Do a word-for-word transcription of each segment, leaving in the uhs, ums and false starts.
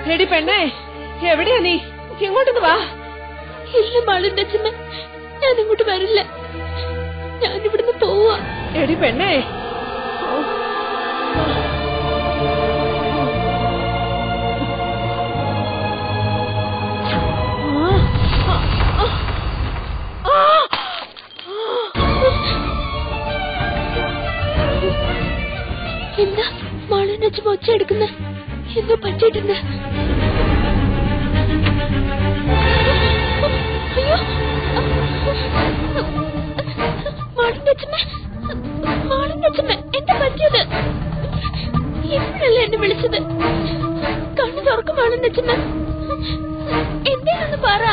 എടി പെണ്ണേ, എവിടെയാ നീ? ഇങ്ങോട്ടൊന്ന് വാ. ഇല്ല മാളുന്റെ അച്ഛമ്മ, ഞാൻ ഇങ്ങോട്ട് വരില്ല. ഞാനിവിടുന്ന് പോവാ. എടി പെണ്ണേ, എന്താ മാളുന്റെ അച്ഛമ്മ ഒച്ച എടുക്കുന്ന? എന്തോ പറ്റിയിട്ടുണ്ട്. അയ്യോ, മാളുന്റെ അച്ഛമ്മ, മാളുന്റെ അച്ഛമ്മ, എന്താ പറ്റിയത്? എപ്പോഴല്ലേ എന്നെ വിളിച്ചത്? കണ്ണു തുറക്കും മാളുന്റെ അച്ഛമ്മ. എന്തേനൊന്ന് പറ.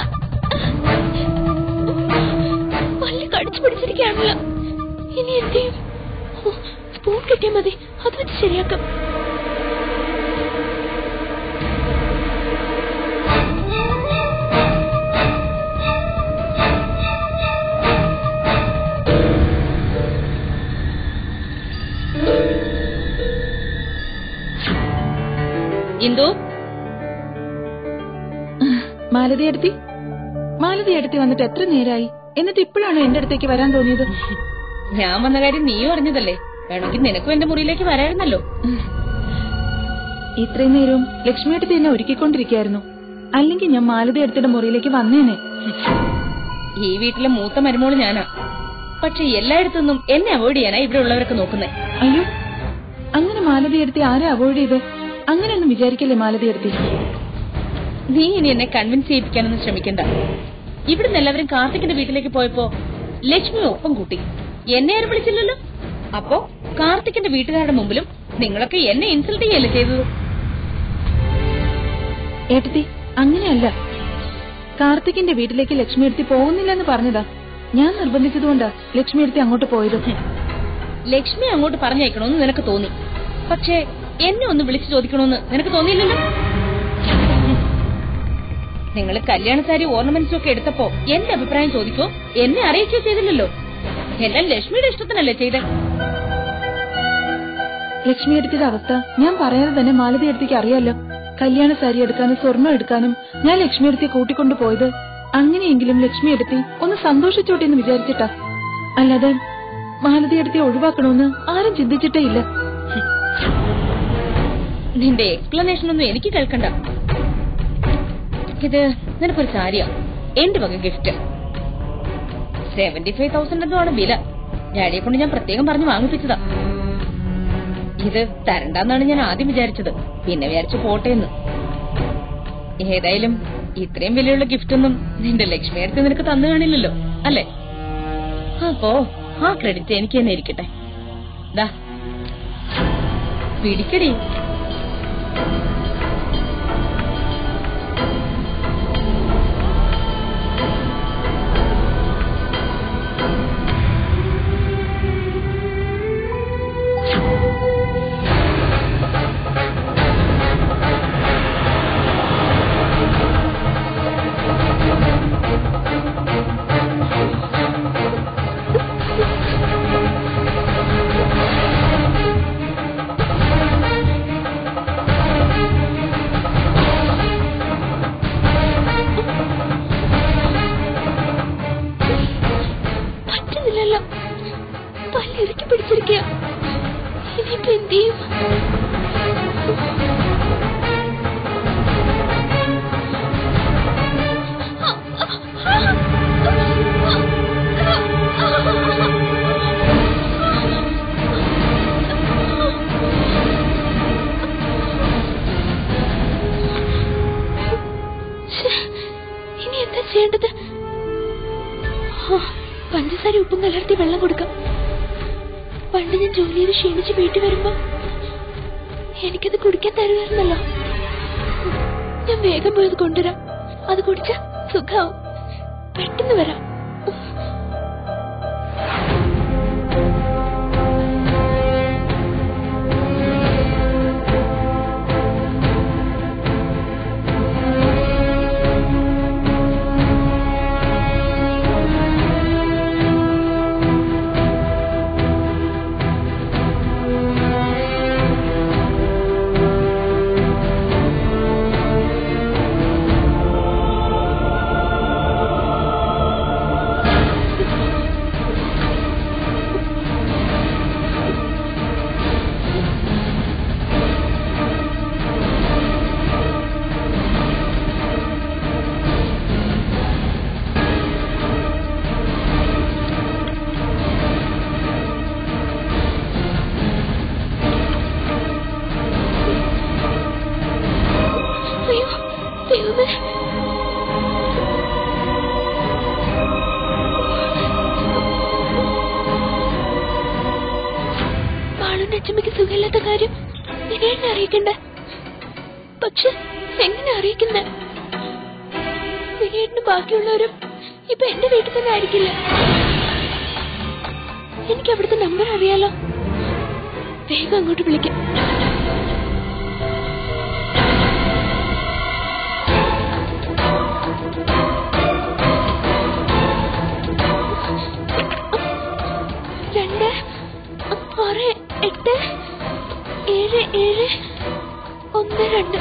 പല്ല് കടിച്ചു പിടിച്ചിരിക്കുകയാണല്ലോ. ഇനി എന്തെയും? സ്പൂൺ കിട്ടിയാൽ മതി, അത് വെച്ച് ശരിയാക്കാം. ഇന്ദു, മാലതി എടുത്തി മാലതി എടുത്തി വന്നിട്ട് എത്ര നേരായി? എന്നിട്ട് ഇപ്പോഴാണോ എന്റെ അടുത്തേക്ക് വരാൻ തോന്നിയത്? ഞാൻ വന്ന കാര്യം നീയും അറിഞ്ഞതല്ലേ? വേണമെങ്കിൽ നിനക്കും എന്റെ മുറിയിലേക്ക് വരായിരുന്നല്ലോ. ഇത്രയും നേരവും ലക്ഷ്മി എടുത്തി എന്നെ ഒരുക്കിക്കൊണ്ടിരിക്കുകയായിരുന്നു. അല്ലെങ്കിൽ ഞാൻ മാലതി എടുത്തിയുടെ മുറിയിലേക്ക് വന്നേനെ. ഈ വീട്ടിലെ മൂത്ത മരുമോള് ഞാനാ. പക്ഷെ എല്ലായിടത്തുനിന്നും എന്നെ അവോയ്ഡ് ചെയ്യാനാ ഇവിടെ ഉള്ളവരൊക്കെ നോക്കുന്നത്. അയ്യോ, അങ്ങനെ മാലതി എടുത്തി ആരെ അവോയ്ഡ് ചെയ്ത്? അങ്ങനെയൊന്നും വിചാരിക്കല്ലേ മാലതി എടുത്തി. നീ ഇനി എന്നെ കൺവിൻസ് ചെയ്യിപ്പിക്കാനൊന്നും ശ്രമിക്കണ്ട. ഇവിടുന്ന് എല്ലാവരും കാർത്തിക്കിന്റെ വീട്ടിലേക്ക് പോയപ്പോ ലക്ഷ്മി ഒപ്പം കൂട്ടി. എന്നെ ആരും വിളിച്ചില്ലല്ലോ. അപ്പോ കാർത്തിക്കിന്റെ വീട്ടുകാരുടെ മുമ്പിലും നിങ്ങളൊക്കെ എന്നെ ഇൻസൾട്ട് ചെയ്യല്ലേ ചെയ്തത്? ഏട്ടത്തി, അങ്ങനെയല്ല. കാർത്തിക്കിന്റെ വീട്ടിലേക്ക് ലക്ഷ്മി എടുത്തി പോകുന്നില്ലെന്ന് പറഞ്ഞതാ. ഞാൻ നിർബന്ധിച്ചതുകൊണ്ടാ ലക്ഷ്മി എടുത്തി അങ്ങോട്ട് പോയത്. ലക്ഷ്മി അങ്ങോട്ട് പറഞ്ഞയക്കണമെന്ന് നിനക്ക് തോന്നി, പക്ഷേ എന്നെ ഒന്ന് വിളിച്ചു ചോദിക്കണമെന്ന് നിനക്ക് തോന്നിയില്ലല്ലോ. നിങ്ങൾ കല്യാണ സാരി ഓർണമെന്റ്സും ഒക്കെ എടുത്തപ്പോ എന്റെ അഭിപ്രായം ചോദിക്കോ എന്നെ അറിയിക്കോ ചെയ്തില്ലല്ലോ. എല്ലാം ലക്ഷ്മിയുടെ ഇഷ്ടത്തിനല്ലേ ചെയ്തേ? ലക്ഷ്മി എടുത്തിയുടെ അവസ്ഥ ഞാൻ പറയാതെ തന്നെ മാലതി എടുത്തേക്ക് അറിയാലോ. കല്യാണ സാരി എടുക്കാനും സ്വർണ്ണം എടുക്കാനും ഞാൻ ലക്ഷ്മി എടുത്തിയെ കൂട്ടിക്കൊണ്ടു പോയത് അങ്ങനെയെങ്കിലും ലക്ഷ്മി എടുത്തി ഒന്ന് സന്തോഷിച്ചോട്ടെ എന്ന് വിചാരിച്ചിട്ടാ. അല്ലാതെ മാലതി എടുത്തിയെ ഒഴിവാക്കണമെന്ന് ആരും ചിന്തിച്ചിട്ടേ ഇല്ല. നിന്റെ എക്സ്പ്ലനേഷൻ ഒന്നും എനിക്ക് കേൾക്കണ്ട. ഇത് നിനക്കൊരു സാരിയാ, എന്റെ വക ഗിഫ്റ്റ്. സെവന്റി ഫൈവ് തൗസൻഡ് എന്നുമാണ് വില. ഡാഡിയെ കൊണ്ട് ഞാൻ പ്രത്യേകം പറഞ്ഞു വാങ്ങിപ്പിച്ചതാ. ഇത് തരണ്ടെന്നാണ് ഞാൻ ആദ്യം വിചാരിച്ചത്, പിന്നെ വിചാരിച്ചു പോട്ടേന്ന്. ഏതായാലും ഇത്രയും വിലയുള്ള ഗിഫ്റ്റ് ഒന്നും നിന്റെ ലക്ഷ്മി അടുത്ത് നിനക്ക് തന്നു കാണില്ലല്ലോ, അല്ലേ? അപ്പോ ആ ക്രെഡിറ്റ് എനിക്ക് തന്നെ ഇരിക്കട്ടെ. ദാ പിടിക്കടി. പല്ലിറുക്കി പിടിച്ചിരിക്കുക. ഇനിയിപ്പോ എന്ത് ചെയ്യും? ഇനി എന്താ ചെയ്യേണ്ടത്? പഞ്ചസാര ഉപ്പും കലർത്തി വെള്ളം കൊടുക്കാം. പണ്ട് ഞാൻ ജോലി ചെയ്ത് ക്ഷീണിച്ച് വീട്ടിൽ വരുമ്പോ എനിക്കത് കുടിക്കാൻ തരുമായിരുന്നല്ലോ. ഞാൻ വേഗം പോയത് കൊണ്ടുവരാം. അത് കുടിച്ച സുഖാവും. പെട്ടെന്ന് വരാം. പക്ഷെ എങ്ങനെ അറിയിക്കുന്ന വിനേട്ടിന് ബാക്കിയുള്ളവരും ഇപ്പൊ എന്റെ വീട്ടിൽ തന്നെ ആയിരിക്കില്ല. എനിക്ക് അവിടുത്തെ നമ്പർ അറിയാലോ. വേഗം അങ്ങോട്ട് വിളിക്കാം. രണ്ട് ആറ് എട്ട് ഏഴ് ഏഴ് ഒന്ന് രണ്ട്.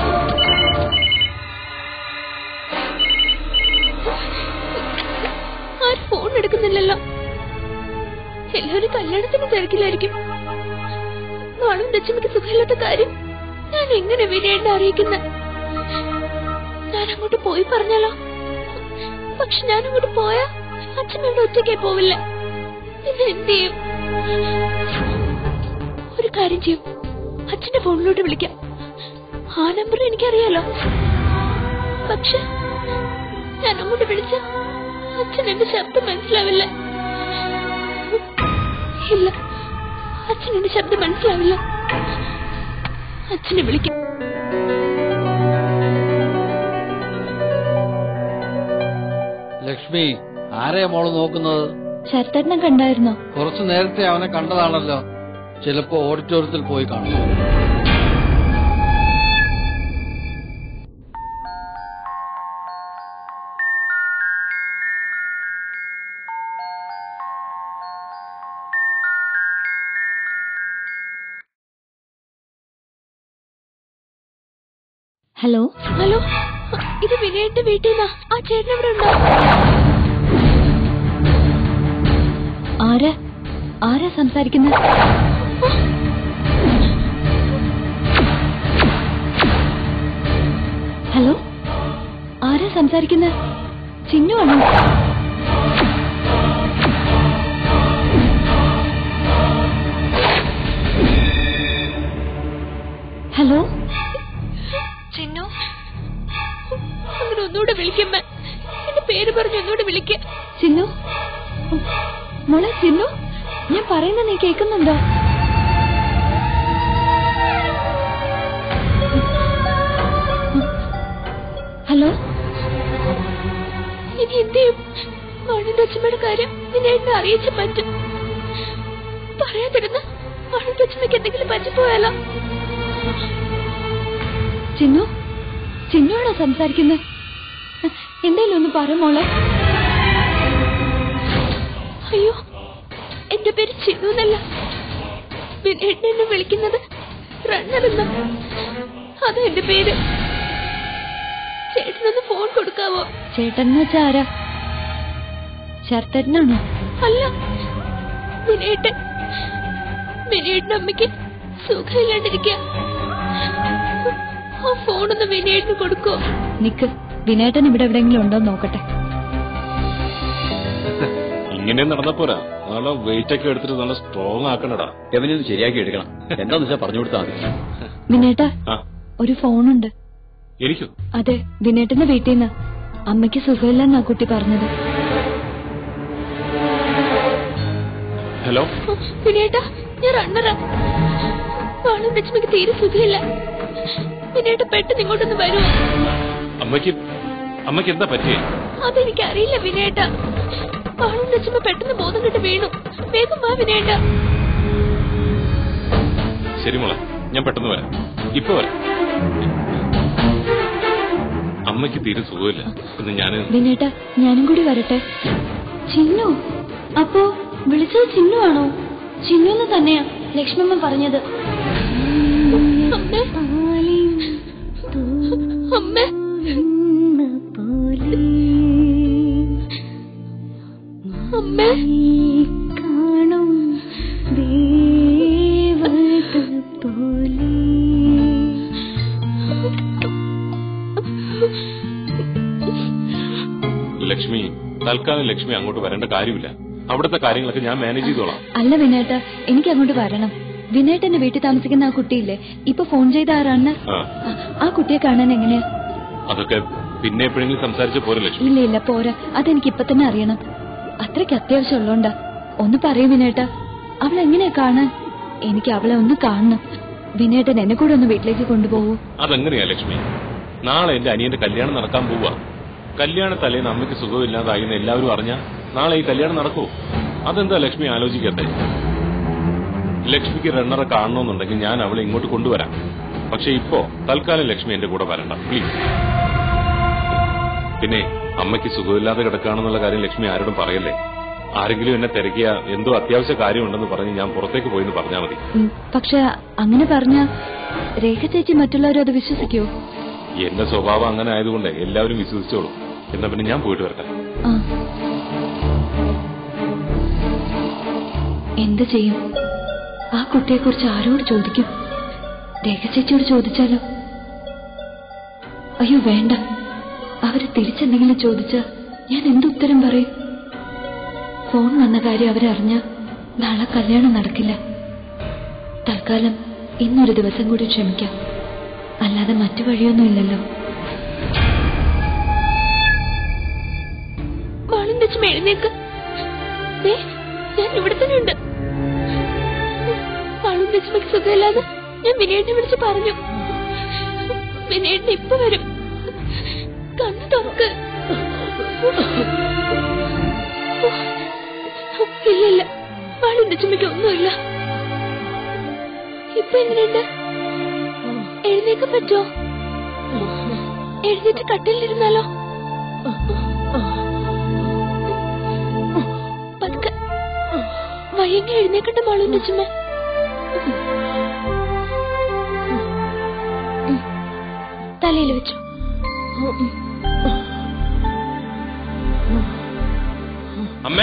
ആരും ഫോൺ എടുക്കുന്നില്ലല്ലോ. എല്ലാവരും കല്യാണത്തിന് തിരക്കിലായിരിക്കും. നാളും ലക്ഷ്മിക്ക് സുഖമില്ലാത്ത കാര്യം ഞാൻ എങ്ങനെ വിനയേണ്ട അറിയിക്കുന്ന? ഞാൻ അങ്ങോട്ട് പോയി പറഞ്ഞാലോ? പക്ഷെ ഞാൻ അങ്ങോട്ട് പോയാ അച്ഛൻ ഇവിടെ ഒറ്റയ്ക്കായി പോവില്ല. പിന്നെ എന്ത് ചെയ്യും? ഒരു കാര്യം ചെയ്യും, അച്ഛന്റെ ഫോണിലോട്ട് വിളിക്കാം. ആ നമ്പർ എനിക്കറിയാലോ. പക്ഷെ ഞാൻ അങ്ങോട്ട് വിളിച്ച അച്ഛൻ എന്റെ ശബ്ദം മനസ്സിലാവില്ല. ഇല്ല, അച്ഛൻ എന്റെ ശബ്ദം മനസ്സിലാവില്ല. അച്ഛനെ വിളിക്കാം. ലക്ഷ്മി, ആരെയാ മോള് നോക്കുന്നത്? ശരത്തേട്ടനെ കണ്ടായിരുന്നോ? കുറച്ചു നേരത്തെ അവനെ കണ്ടതാണല്ലോ. ചിലപ്പോ ഓഡിറ്റോറിയത്തിൽ പോയി കാണും. ഹലോ ഹലോ, ഇത് വിനയന്റെ വീട്ടിൽ നിന്നാ. ആ ചേട്ടൻ ഇവിടെ ഉണ്ടോ? ആരാ ആരാ സംസാരിക്കുന്നത്? ഹലോ, ആരാ സംസാരിക്കുന്നത്? ചിന്നു ആണോ? ഹലോ ചിന്നു, അങ്ങനെ ഒന്നുകൂടെ വിളിക്കമ്മ. എന്റെ പേര് പറഞ്ഞ് ഒന്നുകൂടെ വിളിക്ക. ചിന്നു മോളെ, ചിന്നു, ഞാൻ പറയുന്നത് നീ കേൾക്കുന്നുണ്ടോ? ഹലോ, ഇനി എന്ത് ചെയ്യും? മണിന്റെ അച്ഛമ്മയുടെ കാര്യം നിന്നെ എന്നെ അറിയിച്ച പറ്റും. പറയാതിരുന്ന മണിന്റെ അച്ഛമ്മയ്ക്ക് എന്തെങ്കിലും പറ്റിപ്പോയാലോ? ചിന്നു, ചിന്നുവാണോ സംസാരിക്കുന്നത്? എന്തേലും ഒന്ന് പറ മോളെ. അയ്യോ, എന്റെ പേര് ചിന്നു എന്നല്ല. വിനേട്ടൻ എന്നെ വിളിക്കുന്നത് റണ്ണർ എന്ന. അതാ എന്റെ പേര്. ചേട്ടനൊന്ന് ഫോൺ കൊടുക്കാവോ? ചേട്ടൻ വെച്ചാ ആരാ? ശരത്തേട്ടനാണോ? അല്ല, വിനേട്ടൻ. വിനേട്ടൻ അമ്മയ്ക്ക് സുഖമില്ലാണ്ടിരിക്കുക. ആ ഫോണൊന്ന് വിനേട്ടന് കൊടുക്കോ? നിക്ക്, വിനേട്ടൻ ഇവിടെ എവിടെയെങ്കിലും ഉണ്ടോ നോക്കട്ടെ. ഇങ്ങനെ നടന്നപ്പോരാ, നല്ല വെയിറ്റ് ഒക്കെ എടുത്തിട്ട് നല്ല സ്ട്രോങ് ആക്കണടാ. എവനൊന്ന് ശരിയാക്കി എടുക്കണം. എന്താന്ന് വെച്ചാൽ പറഞ്ഞു കൊടുത്താൽ മതി. വിനേട്ടാ, ഒരു ഫോണുണ്ട്. എനിക്കോ? അതെ, വിനേട്ടന്റെ വീട്ടിൽ നിന്ന്. അമ്മയ്ക്ക് സുഖമില്ലെന്നാ കുട്ടി പറഞ്ഞത്. ഹലോ വിനേട്ടാ, ഞാൻ റണ്ണറാ. വാളും ലക്ഷ്മിക്ക് തീരെ സുഖമില്ല. വിനേട്ട പെട്ടെന്ന് ഇങ്ങോട്ടൊന്ന് വരുമോ? അമ്മയ്ക്ക് അമ്മയ്ക്ക് എന്താ പറ്റിയേ? അതെനിക്കറിയില്ല വിനേട്ട. വാളും ലക്ഷ്മി പെട്ടെന്ന് ബോധം കിട്ട് വീണു. വേഗം വാ വിനേട്ട. ശരി മോളെ, ഞാൻ പെട്ടെന്ന് വരാം. ഇപ്പൊ വരാം. അമ്മയ്ക്ക് തീരെ സുഖമില്ല എന്ന് ഞാൻ. വിനേട്ട, ഞാനും കൂടി വരട്ടെ. ചിന്നു, അപ്പോ വിളിച്ചത് ചിന്നു ആണോ? ചിന്നു എന്ന് തന്നെയാ ലക്ഷ്മമ്മ പറഞ്ഞത്. അമ്മേ, അമ്മേ, അമ്മേ, കാണും ലക്ഷ്മി, തൽക്കാലം ലക്ഷ്മി അങ്ങോട്ട് വരേണ്ട കാര്യമില്ല. അവിടുത്തെ കാര്യങ്ങളൊക്കെ ഞാൻ മാനേജ് ചെയ്തോളാം. അല്ല വിനേട്ട, എനിക്ക് അങ്ങോട്ട് വരണം. വിനേട്ടന്റെ വീട്ടിൽ താമസിക്കുന്ന ആ കുട്ടിയില്ലേ, ഇപ്പൊ ഫോൺ ചെയ്ത ആരാണ്? ആ കുട്ടിയെ കാണാൻ എങ്ങനെയാ? അതൊക്കെ പിന്നെ എപ്പോഴെങ്കിലും സംസാരിച്ച പോരെ ലക്ഷ്മി? ഇല്ല ഇല്ല, പോരാ. അതെനിക്ക് ഇപ്പൊ തന്നെ അറിയണം. അത്രയ്ക്ക് അത്യാവശ്യം ഉള്ളോണ്ടാ. ഒന്ന് പറയൂ വിനേട്ട, അവളെങ്ങനെയാ കാണാൻ? എനിക്ക് അവളെ ഒന്ന് കാണണം. വിനേട്ടൻ എന്നെ കൂടെ ഒന്ന് വീട്ടിലേക്ക് കൊണ്ടുപോകൂ. അതെങ്ങനെയാ ലക്ഷ്മി? നാളെ എന്റെ അനിയന്റെ കല്യാണം നടക്കാൻ പോവാ. കല്യാണ തലേന്ന് അമ്മയ്ക്ക് സുഖമില്ലാതായി എന്ന് എല്ലാവരും അറിഞ്ഞാ നാളെ ഈ കല്യാണം നടക്കൂ. അതെന്താ ലക്ഷ്മി ആലോചിക്കട്ടെ? ലക്ഷ്മിക്ക് റണ്ണറെ കാണണമെന്നുണ്ടെങ്കിൽ ഞാൻ അവളെ ഇങ്ങോട്ട് കൊണ്ടുവരാം. പക്ഷെ ഇപ്പോ തൽക്കാലം ലക്ഷ്മി എന്റെ കൂടെ വരണ്ട പ്ലീസ്. പിന്നെ അമ്മയ്ക്ക് സുഖമില്ലാതെ കിടക്കുകയാണെന്നുള്ള കാര്യം ലക്ഷ്മി ആരോടും പറയല്ലേ. ആരെങ്കിലും എന്നെ തിരക്കിയ എന്തോ അത്യാവശ്യ കാര്യമുണ്ടെന്ന് പറഞ്ഞ് ഞാൻ പുറത്തേക്ക് പോയെന്ന് പറഞ്ഞാൽ മതി. പക്ഷെ അങ്ങനെ പറഞ്ഞ രേഖ ചേച്ചി മറ്റുള്ളവരും അത് വിശ്വസിക്കോ? എന്റെ സ്വഭാവം അങ്ങനെ ആയതുകൊണ്ട് എല്ലാവരും വിശ്വസിച്ചോളൂ. എന്നാ പിന്നെ ഞാൻ പോയിട്ട് വരട്ടെ. എന്ത് ചെയ്യും? ആ കുട്ടിയെക്കുറിച്ച് ആരോട് ചോദിക്കും? രേഖ ചേച്ചിയോട് ചോദിച്ചാലോ? അയ്യോ വേണ്ട, അവര് തിരിച്ചെന്തെങ്കിലും ചോദിച്ചാ ഞാൻ എന്തുത്തരം പറയും? ഫോൺ വന്ന കാര്യം അവരറിഞ്ഞ നാളെ കല്യാണം നടക്കില്ല. തൽക്കാലം ഇന്നൊരു ദിവസം കൂടി ക്ഷമിക്കാം, അല്ലാതെ മറ്റു വഴിയൊന്നുമില്ലല്ലോ. എഴുന്നേക്ക്, ഞാൻ ഇവിടെ തന്നെ ഉണ്ട്. പാളും ലക്ഷ്മിക്ക് സുഖമില്ലാതെ ഞാൻ വിനേട്ടിനെ വിളിച്ച് പറഞ്ഞു. വിനേട്ടിന് ഇപ്പൊ വരും. കണ്ണു തുറക്ക്. ഇല്ലല്ല, പാളും ലക്ഷ്മിക്ക് ഒന്നുമില്ല. ഇപ്പൊ എങ്ങനെയുണ്ട്? എഴുന്നേക്കാൻ പറ്റോ? എഴുന്നേറ്റ് കട്ടിലിരുന്നാലോ? പതുക്കെ വയ്യെങ്കിൽ എഴുന്നേക്കട്ടെ മാളും ലക്ഷ്മ. തലയിൽ വെച്ചു. അമ്മേ,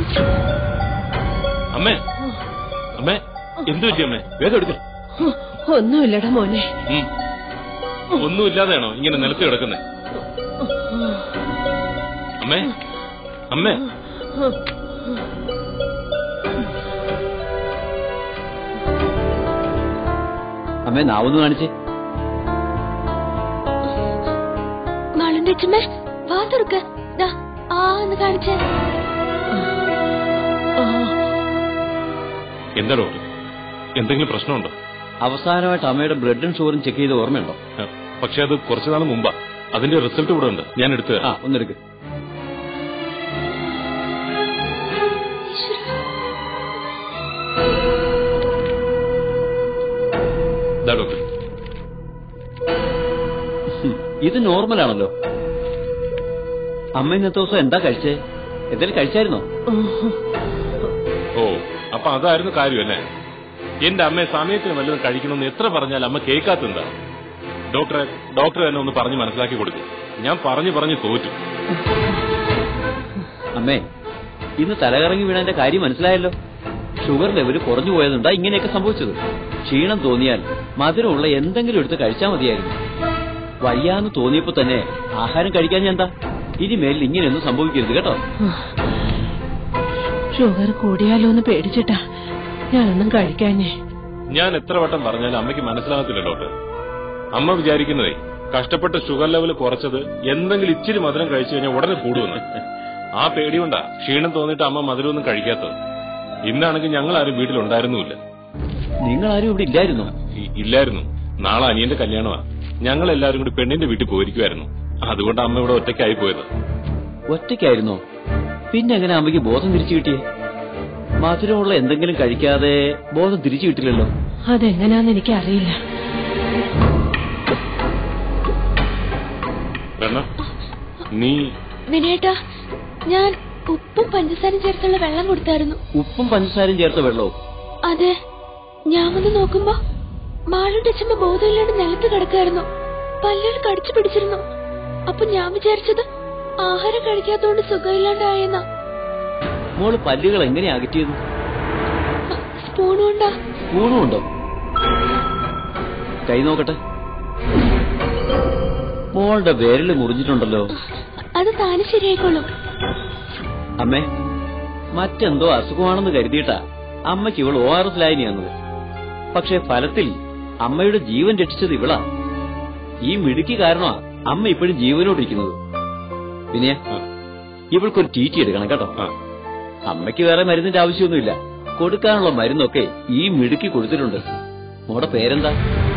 അമ്മേ, അമ്മേ, എന്തു പറ്റി അമ്മേ? വേഗം എടുക്ക. ഒന്നുമില്ലടാ മോനെ. ഒന്നുമില്ലാതെയാണോ ഇങ്ങനെ നിലത്ത് കിടക്കുന്നേ? അമ്മേ, അമ്മേ, അമ്മേ നാവൊന്ന് കാണിച്ചേ. മാളുന്റെ അച്ഛമ്മ വാ തുറക്ക. ആ എന്ന് കാണിച്ചേ. എന്താ ഡോക്ടർ, എന്തെങ്കിലും പ്രശ്നമുണ്ടോ? അവസാനമായിട്ട് അമ്മയുടെ ബ്ലഡും ഷുഗറും ചെക്ക് ചെയ്ത് ഓർമ്മയുണ്ടോ? പക്ഷെ അത് കുറച്ചുനാൾ മുമ്പാ. അതിന്റെ റിസൾട്ട് ഇവിടെ ഉണ്ട്, ഞാൻ എടുത്തു തരാം. ആ ഒന്നെടുക്ക്. ഡോക്ടർ, ഇത് നോർമലാണല്ലോ. അമ്മ ഇന്നത്തെ ദിവസം എന്താ കഴിച്ചേ? എന്തെങ്കിലും കഴിച്ചായിരുന്നോ? ഓ, അപ്പൊ അതായിരുന്നു കാര്യമല്ലേ? എന്റെ അമ്മയെ സമയത്തിന് വല്ലതും കഴിക്കണമെന്ന് എത്ര പറഞ്ഞാൽ അമ്മ കേൾക്കാത്തെന്താ? ഡോക്ടറെ ഡോക്ടർ തന്നെ ഒന്ന് പറഞ്ഞ് മനസ്സിലാക്കി കൊടുക്കും. ഞാൻ പറഞ്ഞു പറഞ്ഞ് തോറ്റു. അമ്മേ, ഇന്ന് തലകറങ്ങി വീണതിന്റെ കാര്യം മനസ്സിലായല്ലോ. ഷുഗർ ലെവൽ കുറഞ്ഞു പോയതുണ്ടാ ഇങ്ങനെയൊക്കെ സംഭവിച്ചത്. ക്ഷീണം തോന്നിയാൽ മധുരമുള്ള എന്തെങ്കിലും എടുത്ത് കഴിച്ചാൽ മതിയായിരുന്നു. വയ്യാന്ന് തോന്നിയപ്പോ തന്നെ ആഹാരം കഴിക്കാൻ ഞാൻ എന്താ? ഇനിമേലിൽ ഇങ്ങനെയൊന്നും സംഭവിക്കരുത് കേട്ടോ. ഷുഗർ കൂടിയാലോ എന്ന് പേടിച്ചിട്ടാ ഞാനൊന്നും കഴിക്കാഞ്ഞേ. ഞാൻ എത്ര വട്ടം പറഞ്ഞാലും അമ്മയ്ക്ക് മനസ്സിലാകത്തില്ല ഡോക്ടർ. അമ്മ വിചാരിക്കുന്നതേ കഷ്ടപ്പെട്ട് ഷുഗർ ലെവൽ കുറച്ചത് എന്തെങ്കിലും ഇച്ചിരി മധുരം കഴിച്ചു കഴിഞ്ഞാൽ ഉടനെ കൂടുമെന്ന്. ആ പേടി കൊണ്ടാ ക്ഷീണം തോന്നിയിട്ട് അമ്മ മധുരമൊന്നും കഴിക്കാത്തത്. ഇന്നാണെങ്കിൽ ഞങ്ങൾ ആരും വീട്ടിലുണ്ടായിരുന്നുമില്ല. നിങ്ങൾ ആരും ഇവിടെ ഇല്ലായിരുന്നോ? ഇല്ലായിരുന്നു. നാളെ അനിയന്റെ കല്യാണമാ. ഞങ്ങൾ എല്ലാവരും കൂടി പെണ്ണിന്റെ വീട്ടിൽ പോയിരിക്കുമായിരുന്നു. അതുകൊണ്ട് അമ്മ ഇവിടെ ഒറ്റയ്ക്കായി പോയത്. ഒറ്റയ്ക്കായിരുന്നോ? പിന്നെ എങ്ങനെ അമ്മയ്ക്ക് ബോധം തിരിച്ചു കിട്ടിയേ? മധുരമുള്ള എന്തെങ്കിലും കഴിക്കാതെ ബോധം തിരിച്ചു കിട്ടില്ലല്ലോ. അതെങ്ങനെയാന്ന് എനിക്കറിയില്ല. നീ വിനേട്ടാ, ഞാൻ ഉപ്പും പഞ്ചസാരയും ചേർത്തുള്ള വെള്ളം കൊടുത്തായിരുന്നു. ഉപ്പും പഞ്ചസാരയും ചേർത്ത വെള്ളവും? അതെ. ഞാൻ വന്ന് നോക്കുമ്പോ മാളുടെ അച്ഛമ്മ ബോധമില്ലാണ്ട് നിലത്ത് കിടക്കായിരുന്നു. പല്ലുകൾ കടിച്ചു പിടിച്ചിരുന്നു. അപ്പൊ ഞാൻ വിചാരിച്ചത് ആഹാരം കഴിക്കാത്തോണ്ട് സുഖമില്ലാണ്ടായെന്നാ. മോള് പല്ലുകൾ എങ്ങനെ അകറ്റിയത്? സ്പൂൺ കൊണ്ടാ. സ്പൂണും ഉണ്ടോ? കൈ നോക്കട്ടെ. മോളുടെ വിരല് മുറിഞ്ഞിട്ടുണ്ടല്ലോ. അത് താന് ശരിയായിക്കോളും. അമ്മേ, മറ്റെന്തോ അസുഖമാണെന്ന് കരുതിയിട്ടാ അമ്മയ്ക്ക് ഇവൾ ഒ ആർ എസ് ലായനിയാന്നത്. പക്ഷെ ഫലത്തിൽ അമ്മയുടെ ജീവൻ രക്ഷിച്ചത് ഇവളാ. ഈ മിടുക്കി കാരണമാ അമ്മ ഇപ്പോഴും ജീവനോടിരിക്കുന്നത്. പിന്നെ ഇവൾക്കൊരു ടീറ്റി എടുക്കണം കേട്ടോ. അമ്മയ്ക്ക് വേറെ മരുന്നിന്റെ ആവശ്യമൊന്നുമില്ല. കൊടുക്കാനുള്ള മരുന്നൊക്കെ ഈ മിടുക്കി കൊടുത്തിട്ടുണ്ട്. മോടെ പേരെന്താ?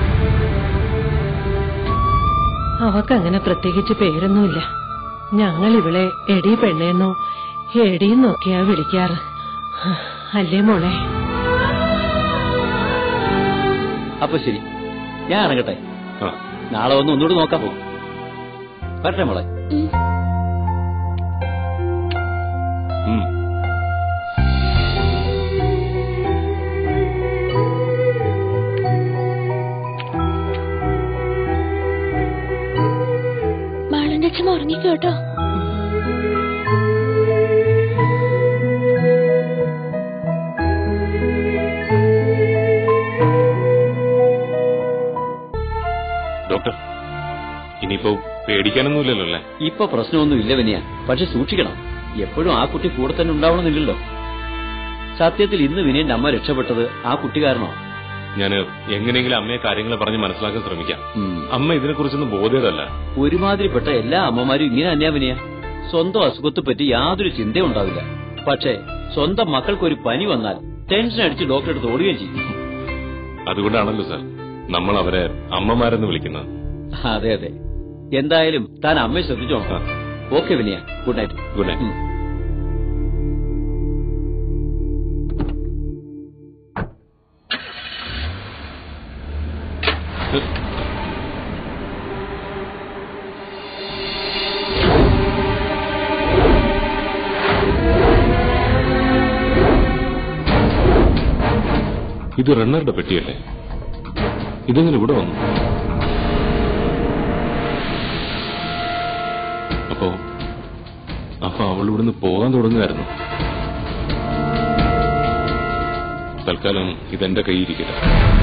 അവക്കങ്ങനെ പ്രത്യേകിച്ച് പേരൊന്നുമില്ല. ഞങ്ങൾ ഇവളെ എടി പെണ്ണേന്നോ എടിന്നൊക്കെയാ വിളിക്കാറ്. അല്ലേ മോളെ? അപ്പൊ ശരി, ഞാൻ ഇറങ്ങട്ടെ. നാളെ വന്ന് ഒന്നുകൂടി നോക്കാൻ പോകും. വരട്ടെ മോളെ. മാളന്റെ അച്ഛൻ ഉറങ്ങിക്കോട്ടോ. ഡോക്ടർ, ഇനിയിപ്പോ പേടിക്കാനൊന്നുമില്ലല്ലോ അല്ലേ? ഇപ്പൊ പ്രശ്നമൊന്നും ഇല്ല വിനയ. പക്ഷെ സൂക്ഷിക്കണം, എപ്പോഴും ആ കുട്ടി കൂടെ തന്നെ ഉണ്ടാവണമെന്നില്ലല്ലോ. സത്യത്തിൽ ഇന്ന് വിനയന്റെ അമ്മ രക്ഷപ്പെട്ടത് ആ കുട്ടി കാരണോ? ഞാൻ എങ്ങനെയെങ്കിലും അമ്മയെ കാര്യങ്ങൾ പറഞ്ഞ് മനസ്സിലാക്കാൻ ശ്രമിക്കാം. അമ്മ ഇതിനെക്കുറിച്ചൊന്നും ബോധ്യതല്ല. ഒരുമാതിരിപ്പെട്ട എല്ലാ അമ്മമാരും ഇങ്ങനെ തന്നെയാ വിനയ. സ്വന്തം അസുഖത്തെ പറ്റി യാതൊരു ചിന്തയും ഉണ്ടാവില്ല. പക്ഷേ സ്വന്തം മക്കൾക്കൊരു പനി വന്നാൽ ടെൻഷൻ അടിച്ച് ഡോക്ടറെ അടുത്ത് ഓടുകയും ചെയ്യും. അതുകൊണ്ടാണല്ലോ സാർ നമ്മൾ അവരെ അമ്മമാരെന്ന് വിളിക്കുന്നത്. അതെ അതെ. എന്തായാലും താൻ അമ്മയെ ശ്രദ്ധിച്ചോ. ഓക്കെ വിനയ, ഗുഡ് നൈറ്റ്. Good night. ഇത് റണ്ണറുടെ പെട്ടിയല്ലേ? ഇതെങ്ങനെ ഇവിടെ വന്നു? അപ്പോ അപ്പൊ അവൾ ഇവിടുന്ന് പോകാൻ തുടങ്ങുമായിരുന്നു. തൽക്കാലം ഇതെന്റെ കയ്യിരിക്കില്ല.